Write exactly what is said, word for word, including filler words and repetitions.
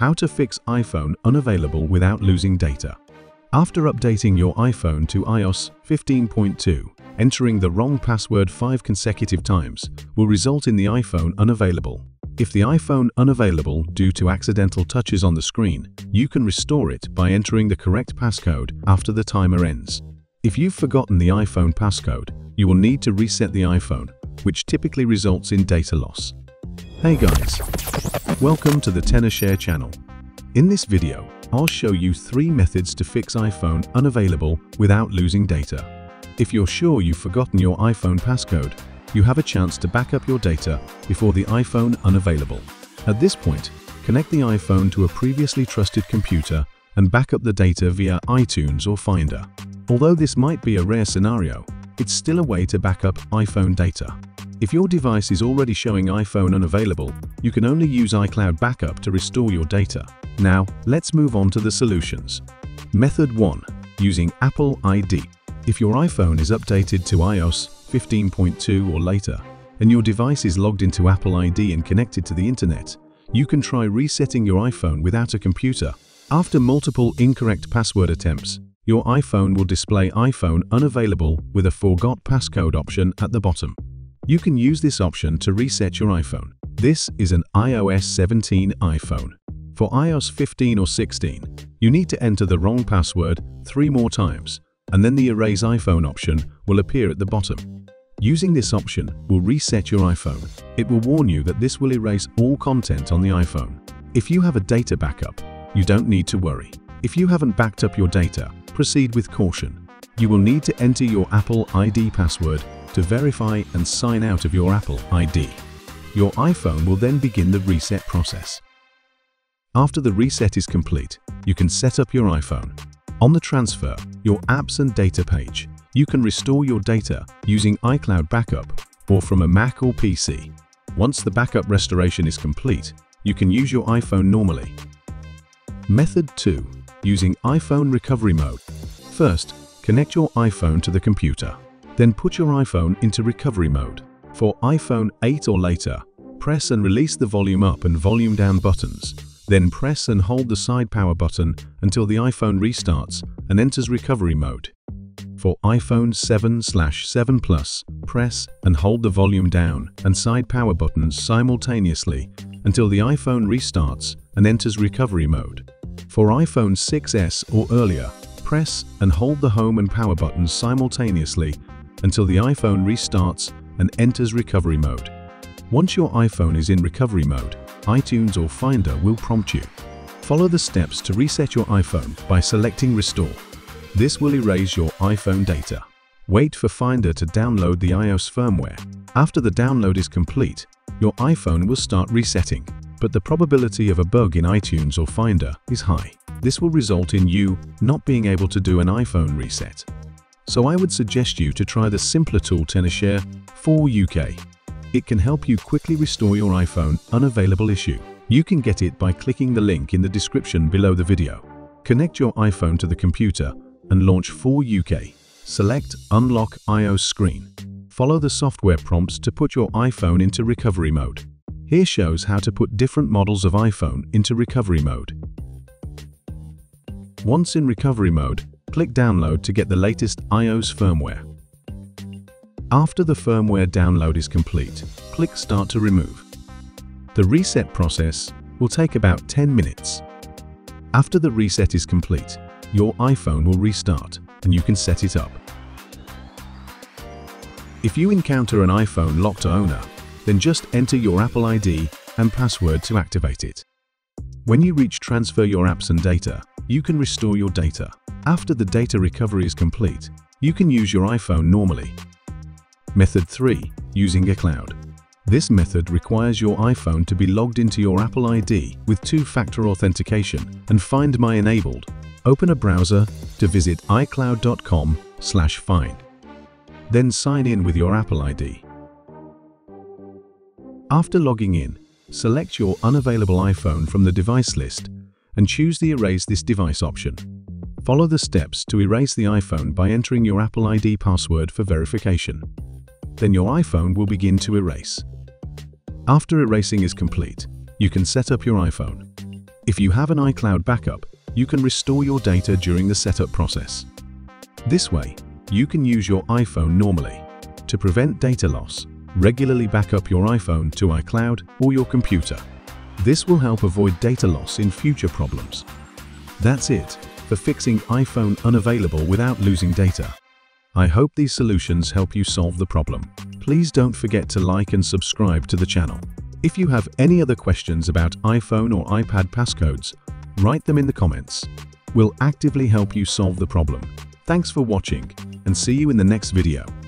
How to fix iPhone unavailable without losing data. After updating your iPhone to i O S fifteen point two, entering the wrong password five consecutive times will result in the iPhone unavailable. If the iPhone unavailable due to accidental touches on the screen, you can restore it by entering the correct passcode after the timer ends. If you've forgotten the iPhone passcode, you will need to reset the iPhone, which typically results in data loss. Hey guys, welcome to the TenorShare channel. In this video, I'll show you three methods to fix iPhone unavailable without losing data. If you're sure you've forgotten your iPhone passcode, you have a chance to back up your data before the iPhone unavailable. At this point, connect the iPhone to a previously trusted computer and back up the data via iTunes or Finder. Although this might be a rare scenario, it's still a way to back up iPhone data. If your device is already showing iPhone unavailable, you can only use iCloud Backup to restore your data. Now, let's move on to the solutions. Method one. Using Apple I D. If your iPhone is updated to i O S fifteen point two or later, and your device is logged into Apple I D and connected to the internet, you can try resetting your iPhone without a computer. After multiple incorrect password attempts, your iPhone will display iPhone unavailable with a forgot passcode option at the bottom. You can use this option to reset your iPhone. This is an i O S seventeen iPhone. For i O S fifteen or sixteen, you need to enter the wrong password three more times, and then the Erase iPhone option will appear at the bottom. Using this option will reset your iPhone. It will warn you that this will erase all content on the iPhone. If you have a data backup, you don't need to worry. If you haven't backed up your data, proceed with caution. You will need to enter your Apple I D password to verify and sign out of your Apple I D. Your iPhone will then begin the reset process. After the reset is complete, you can set up your iPhone. On the Transfer, your Apps and Data page, you can restore your data using iCloud Backup or from a Mac or P C. Once the backup restoration is complete, you can use your iPhone normally. Method two. Using iPhone Recovery Mode. First, connect your iPhone to the computer. Then put your iPhone into recovery mode. For iPhone eight or later, press and release the volume up and volume down buttons. Then press and hold the side power button until the iPhone restarts and enters recovery mode. For iPhone seven slash seven Plus, press and hold the volume down and side power buttons simultaneously until the iPhone restarts and enters recovery mode. For iPhone six S or earlier, press and hold the home and power buttons simultaneously until the iPhone restarts and enters recovery mode. Once your iPhone is in recovery mode, iTunes or Finder will prompt you. Follow the steps to reset your iPhone by selecting Restore. This will erase your iPhone data. Wait for Finder to download the i O S firmware. After the download is complete, your iPhone will start resetting, but the probability of a bug in iTunes or Finder is high. This will result in you not being able to do an iPhone reset. So I would suggest you to try the simpler tool TenorShare for U K. It can help you quickly restore your iPhone unavailable issue. You can get it by clicking the link in the description below the video. Connect your iPhone to the computer and launch for U K. Select Unlock i O S Screen. Follow the software prompts to put your iPhone into recovery mode. Here shows how to put different models of iPhone into recovery mode. Once in recovery mode, click Download to get the latest i O S firmware. After the firmware download is complete, click Start to remove. The reset process will take about ten minutes. After the reset is complete, your iPhone will restart and you can set it up. If you encounter an iPhone locked owner, then just enter your Apple I D and password to activate it. When you reach Transfer your apps and data, you can restore your data. After the data recovery is complete, you can use your iPhone normally. Method three. Using iCloud. This method requires your iPhone to be logged into your Apple I D with two-factor authentication and Find My enabled. Open a browser to visit i cloud dot com slash find. Then sign in with your Apple I D. After logging in, select your unavailable iPhone from the device list and choose the Erase this device option. Follow the steps to erase the iPhone by entering your Apple I D password for verification. Then your iPhone will begin to erase. After erasing is complete, you can set up your iPhone. If you have an iCloud backup, you can restore your data during the setup process. This way, you can use your iPhone normally. To prevent data loss, regularly back up your iPhone to iCloud or your computer. This will help avoid data loss in future problems. That's it for fixing iPhone unavailable without losing data. I hope these solutions help you solve the problem. Please don't forget to like and subscribe to the channel. If you have any other questions about iPhone or iPad passcodes, write them in the comments. We'll actively help you solve the problem. Thanks for watching, and see you in the next video.